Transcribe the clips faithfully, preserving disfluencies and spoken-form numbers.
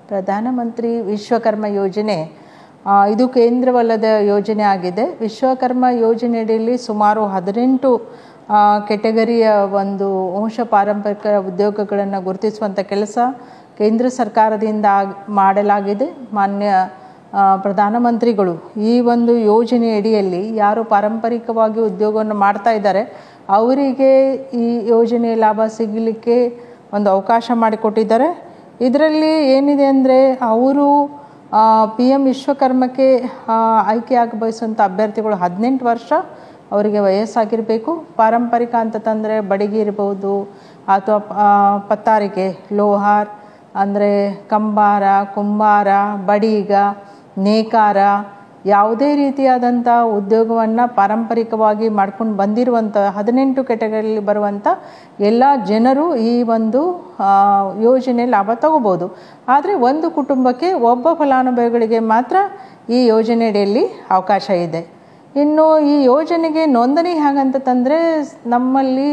ಪ್ರಧಾನಮಂತ್ರಿ ವಿಶ್ವಕರ್ಮ ಯೋಜನೆ ಇದು ಕೇಂದ್ರವಲ್ಲದ ಯೋಜನೆ ಆಗಿದೆ. ವಿಶ್ವಕರ್ಮ ಯೋಜನೆಯಲ್ಲಿ ಸುಮಾರು ಹದಿನೆಂಟು ಕೆಟಗರಿಯ ಒಂದು ವಂಶ ಪಾರಂಪರಿಕ ಉದ್ಯೋಗಗಳನ್ನು ಗುರುತಿಸುವಂಥ ಕೆಲಸ ಕೇಂದ್ರ ಸರ್ಕಾರದಿಂದ ಮಾಡಲಾಗಿದೆ. ಮಾನ್ಯ ಪ್ರಧಾನಮಂತ್ರಿಗಳು ಈ ಒಂದು ಯೋಜನೆ ಅಡಿಯಲ್ಲಿ ಯಾರು ಪಾರಂಪರಿಕವಾಗಿ ಉದ್ಯೋಗವನ್ನು ಮಾಡ್ತಾ ಇದ್ದಾರೆ ಅವರಿಗೆ ಈ ಯೋಜನೆ ಲಾಭ ಸಿಗಲಿಕ್ಕೆ ಒಂದು ಅವಕಾಶ ಮಾಡಿಕೊಟ್ಟಿದ್ದಾರೆ. ಇದರಲ್ಲಿ ಏನಿದೆ ಅಂದರೆ ಅವರು ಪಿ ಎಮ್ ವಿಶ್ವಕರ್ಮಕ್ಕೆ ಆಯ್ಕೆಯಾಗ ಬಯಸುವಂಥ ಅಭ್ಯರ್ಥಿಗಳು ಹದಿನೆಂಟು ವರ್ಷ ಅವರಿಗೆ ವಯಸ್ಸಾಗಿರಬೇಕು. ಪಾರಂಪರಿಕ ಅಂತಂದರೆ ಬಡಿಗೆ ಇರ್ಬೋದು ಅಥವಾ ಪತ್ತಾರಿಕೆ, ಲೋಹಾರ್ ಅಂದರೆ ಕಂಬಾರ, ಕುಂಬಾರ, ಬಡೀಗ, ನೇಕಾರ, ಯಾವುದೇ ರೀತಿಯಾದಂಥ ಉದ್ಯೋಗವನ್ನು ಪಾರಂಪರಿಕವಾಗಿ ಮಾಡ್ಕೊಂಡು ಬಂದಿರುವಂಥ ಹದಿನೆಂಟು ಕೆಟಗರಿಯಲ್ಲಿ ಬರುವಂಥ ಎಲ್ಲ ಜನರು ಈ ಒಂದು ಯೋಜನೆ ಲಾಭ ತಗೋಬೋದು. ಆದರೆ ಒಂದು ಕುಟುಂಬಕ್ಕೆ ಒಬ್ಬ ಫಲಾನುಭವಿಗಳಿಗೆ ಮಾತ್ರ ಈ ಯೋಜನೆಯಲ್ಲಿ ಅವಕಾಶ ಇದೆ. ಇನ್ನು ಈ ಯೋಜನೆಗೆ ನೋಂದಣಿ ಹೇಗಂತಂದರೆ ನಮ್ಮಲ್ಲಿ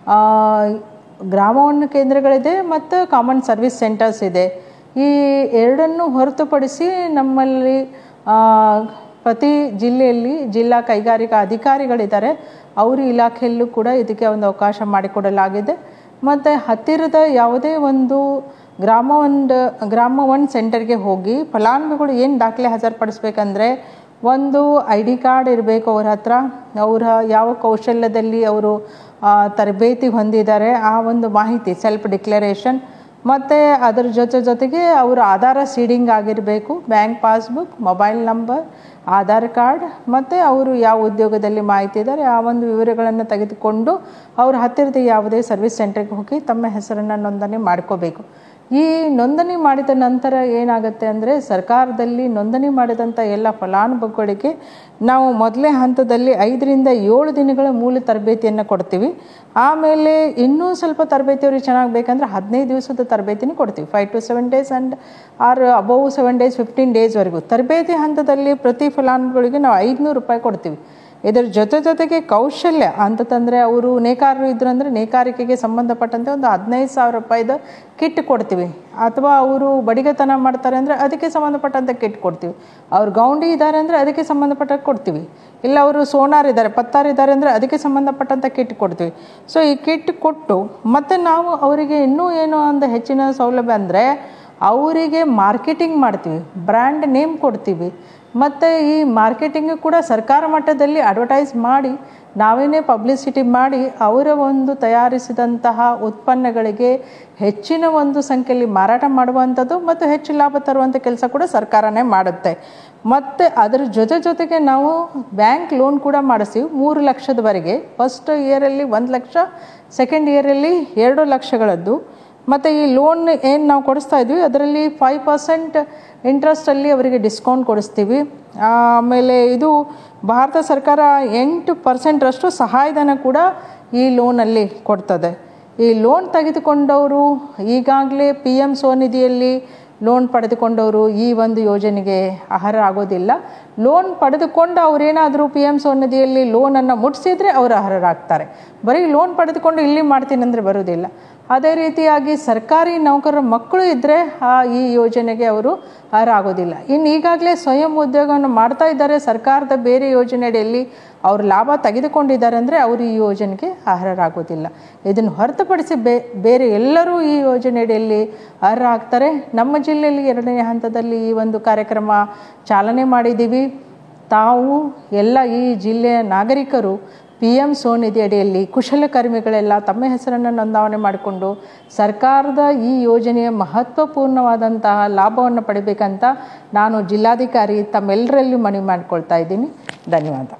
ಗ್ರಾಮವನ್ನು ಕೇಂದ್ರಗಳಿದೆ ಮತ್ತು ಕಾಮನ್ ಸರ್ವಿಸ್ ಸೆಂಟರ್ಸ್ ಇದೆ. ಈ ಎರಡನ್ನು ಹೊರತುಪಡಿಸಿ ನಮ್ಮಲ್ಲಿ ಪ್ರತಿ ಜಿಲ್ಲೆಯಲ್ಲಿ ಜಿಲ್ಲಾ ಕೈಗಾರಿಕಾ ಅಧಿಕಾರಿಗಳಿದ್ದಾರೆ. ಅವರ ಇಲಾಖೆಯಲ್ಲೂ ಕೂಡ ಇದಕ್ಕೆ ಒಂದು ಅವಕಾಶ ಮಾಡಿಕೊಡಲಾಗಿದೆ. ಮತ್ತು ಹತ್ತಿರದ ಯಾವುದೇ ಒಂದು ಗ್ರಾಮ ಒಂದು ಗ್ರಾಮ ಒಂದು ಸೆಂಟರ್ಗೆ ಹೋಗಿ ಫಲಾನುಭವಿಗಳು ಏನು ದಾಖಲೆ ಹಾಜರುಪಡಿಸ್ಬೇಕಂದ್ರೆ ಒಂದು ಐ ಡಿ ಕಾರ್ಡ್ ಇರಬೇಕು ಅವ್ರ ಹತ್ರ, ಅವರ ಯಾವ ಕೌಶಲ್ಯದಲ್ಲಿ ಅವರು ತರಬೇತಿ ಹೊಂದಿದ್ದಾರೆ ಆ ಒಂದು ಮಾಹಿತಿ ಸೆಲ್ಫ್ ಡಿಕ್ಲರೇಷನ್, ಮತ್ತು ಅದರ ಜೊತೆ ಜೊತೆಗೆ ಅವರ ಆಧಾರ ಸೀಡಿಂಗ್ ಆಗಿರಬೇಕು, bank passbook, mobile number, Aadhaar card, ಮತ್ತು ಅವರು ಯಾವ ಉದ್ಯೋಗದಲ್ಲಿ ಮಾಹಿತಿ ಇದ್ದಾರೆ ಆ ಒಂದು ವಿವರಗಳನ್ನು ತೆಗೆದುಕೊಂಡು ಅವ್ರ ಹತ್ತಿರದ ಯಾವುದೇ ಸರ್ವಿಸ್ ಸೆಂಟರ್ಗೆ ಹೋಗಿ ತಮ್ಮ ಹೆಸರನ್ನು ನೋಂದಣಿ ಮಾಡ್ಕೋಬೇಕು. ಈ ನೋಂದಣಿ ಮಾಡಿದ ನಂತರ ಏನಾಗುತ್ತೆ ಅಂದರೆ ಸರ್ಕಾರದಲ್ಲಿ ನೋಂದಣಿ ಮಾಡಿದಂಥ ಎಲ್ಲ ಫಲಾನುಭವಿಗಳಿಗೆ ನಾವು ಮೊದಲೇ ಹಂತದಲ್ಲಿ ಐದರಿಂದ ಏಳು ದಿನಗಳ ಮೂಲ ತರಬೇತಿಯನ್ನು ಕೊಡ್ತೀವಿ. ಆಮೇಲೆ ಇನ್ನೂ ಸ್ವಲ್ಪ ತರಬೇತಿ ಅವ್ರಿಗೆ ಚೆನ್ನಾಗಿ ಬೇಕಂದ್ರೆ ಹದಿನೈದು ದಿವಸದ ತರಬೇತಿನೂ ಕೊಡ್ತೀವಿ. Five to seven days and or above seven days fifteen ಡೇಸ್ವರೆಗೂ ತರಬೇತಿ ಹಂತದಲ್ಲಿ ಪ್ರತಿ ಫಲಾನುಭವಿಗಳಿಗೆ ನಾವು ಐದುನೂರು ರೂಪಾಯಿ ಕೊಡ್ತೀವಿ. ಇದರ ಜೊತೆ ಜೊತೆಗೆ ಕೌಶಲ್ಯ ಅಂತಂದರೆ ಅವರು ನೇಕಾರರು ಇದ್ರು ಅಂದರೆ ನೇಕಾರಿಕೆಗೆ ಸಂಬಂಧಪಟ್ಟಂತೆ ಒಂದು ಹದಿನೈದು ಸಾವಿರ ರೂಪಾಯಿದ ಕಿಟ್ ಕೊಡ್ತೀವಿ. ಅಥವಾ ಅವರು ಬಡಿಗೆತನ ಮಾಡ್ತಾರೆ ಅಂದರೆ ಅದಕ್ಕೆ ಸಂಬಂಧಪಟ್ಟಂಥ ಕಿಟ್ ಕೊಡ್ತೀವಿ. ಅವ್ರು ಗೌಂಡಿ ಇದ್ದಾರೆ ಅಂದರೆ ಅದಕ್ಕೆ ಸಂಬಂಧಪಟ್ಟ ಕೊಡ್ತೀವಿ. ಇಲ್ಲ ಅವರು ಸೋನಾರ್ ಇದ್ದಾರೆ, ಪತ್ತಾರ್ ಇದ್ದಾರೆ ಅಂದರೆ ಅದಕ್ಕೆ ಸಂಬಂಧಪಟ್ಟಂಥ ಕಿಟ್ ಕೊಡ್ತೀವಿ. ಸೊ ಈ ಕಿಟ್ ಕೊಟ್ಟು ಮತ್ತು ನಾವು ಅವರಿಗೆ ಇನ್ನೂ ಏನು ಒಂದು ಹೆಚ್ಚಿನ ಸೌಲಭ್ಯ ಅಂದರೆ ಅವರಿಗೆ ಮಾರ್ಕೆಟಿಂಗ್ ಮಾಡ್ತೀವಿ, ಬ್ರ್ಯಾಂಡ್ ನೇಮ್ ಕೊಡ್ತೀವಿ. ಮತ್ತು ಈ ಮಾರ್ಕೆಟಿಂಗ್ ಕೂಡ ಸರ್ಕಾರ ಮಟ್ಟದಲ್ಲಿ ಅಡ್ವರ್ಟೈಸ್ ಮಾಡಿ ನಾವೇನೇ ಪಬ್ಲಿಸಿಟಿ ಮಾಡಿ ಅವರ ಒಂದು ತಯಾರಿಸಿದಂತಹ ಉತ್ಪನ್ನಗಳಿಗೆ ಹೆಚ್ಚಿನ ಒಂದು ಸಂಖ್ಯೆಯಲ್ಲಿ ಮಾರಾಟ ಮಾಡುವಂಥದ್ದು ಮತ್ತು ಹೆಚ್ಚು ಲಾಭ ತರುವಂಥ ಕೆಲಸ ಕೂಡ ಸರ್ಕಾರನೇ ಮಾಡುತ್ತೆ. ಮತ್ತು ಅದರ ಜೊತೆ ಜೊತೆಗೆ ನಾವು ಬ್ಯಾಂಕ್ ಲೋನ್ ಕೂಡ ಮಾಡಿಸ್ತೀವಿ ಮೂರು ಲಕ್ಷದವರೆಗೆ. ಫಸ್ಟ್ ಇಯರಲ್ಲಿ ಒಂದು ಲಕ್ಷ, ಸೆಕೆಂಡ್ ಇಯರಲ್ಲಿ ಎರಡು ಲಕ್ಷಗಳದ್ದು. ಮತ್ತು ಈ ಲೋನ್ ಏನು ನಾವು ಕೊಡಿಸ್ತಾ ಇದ್ವಿ ಅದರಲ್ಲಿ ಫೈವ್ ಪರ್ಸೆಂಟ್ ಇಂಟ್ರೆಸ್ಟಲ್ಲಿ ಅವರಿಗೆ ಡಿಸ್ಕೌಂಟ್ ಕೊಡಿಸ್ತೀವಿ. ಆಮೇಲೆ ಇದು ಭಾರತ ಸರ್ಕಾರ ಎಂಟು ಪರ್ಸೆಂಟ್ರಷ್ಟು ಸಹಾಯಧನ ಕೂಡ ಈ ಲೋನಲ್ಲಿ ಕೊಡ್ತದೆ. ಈ ಲೋನ್ ತೆಗೆದುಕೊಂಡವರು ಈಗಾಗಲೇ ಪಿ ಎಮ್ ಸ್ವನಿಧಿಯಲ್ಲಿ ಲೋನ್ ಪಡೆದುಕೊಂಡವರು ಈ ಒಂದು ಯೋಜನೆಗೆ ಅರ್ಹರ ಆಗೋದಿಲ್ಲ. ಲೋನ್ ಪಡೆದುಕೊಂಡು ಅವರೇನಾದರೂ ಪಿ ಎಮ್ ಸ್ವನಿಧಿಯಲ್ಲಿ ಲೋನನ್ನು ಮುಟ್ಟಿಸಿದರೆ ಅವರು ಅರ್ಹರಾಗ್ತಾರೆ. ಬರೀ ಲೋನ್ ಪಡೆದುಕೊಂಡು ಇಲ್ಲಿ ಮಾಡ್ತೀನಿ ಅಂದರೆ ಬರೋದಿಲ್ಲ. ಅದೇ ರೀತಿಯಾಗಿ ಸರ್ಕಾರಿ ನೌಕರರ ಮಕ್ಕಳು ಇದ್ದರೆ ಆ ಈ ಯೋಜನೆಗೆ ಅವರು ಅರ್ಹರಾಗೋದಿಲ್ಲ. ಇನ್ನು ಈಗಾಗಲೇ ಸ್ವಯಂ ಉದ್ಯೋಗವನ್ನು ಮಾಡ್ತಾ ಇದ್ದಾರೆ ಸರ್ಕಾರದ ಬೇರೆ ಯೋಜನೆಯಲ್ಲಿ ಅವರು ಲಾಭ ತೆಗೆದುಕೊಂಡಿದ್ದಾರೆ ಅಂದರೆ ಅವರು ಈ ಯೋಜನೆಗೆ ಅರ್ಹರಾಗೋದಿಲ್ಲ. ಇದನ್ನು ಹೊರತುಪಡಿಸಿ ಬೇ ಬೇರೆ ಎಲ್ಲರೂ ಈ ಯೋಜನೆಯಲ್ಲಿ ಅರ್ಹರಾಗ್ತಾರೆ. ನಮ್ಮ ಜಿಲ್ಲೆಯಲ್ಲಿ ಎರಡನೇ ಹಂತದಲ್ಲಿ ಈ ಒಂದು ಕಾರ್ಯಕ್ರಮ ಚಾಲನೆ ಮಾಡಿದ್ದೀವಿ. ತಾವು ಎಲ್ಲ ಈ ಜಿಲ್ಲೆಯ ನಾಗರಿಕರು ಪಿ ಎಮ್ ಸ್ವನಿಧಿ ಅಡಿಯಲ್ಲಿ ಕುಶಲಕರ್ಮಿಗಳೆಲ್ಲ ತಮ್ಮ ಹೆಸರನ್ನು ನೋಂದಾವಣೆ ಮಾಡಿಕೊಂಡು ಸರ್ಕಾರದ ಈ ಯೋಜನೆಯ ಮಹತ್ವಪೂರ್ಣವಾದಂತಹ ಲಾಭವನ್ನು ಪಡಿಬೇಕಂತ ನಾನು ಜಿಲ್ಲಾಧಿಕಾರಿ ತಮ್ಮೆಲ್ಲರಲ್ಲೂ ಮನವಿ ಮಾಡಿಕೊಳ್ತಾ ಇದ್ದೀನಿ. ಧನ್ಯವಾದ.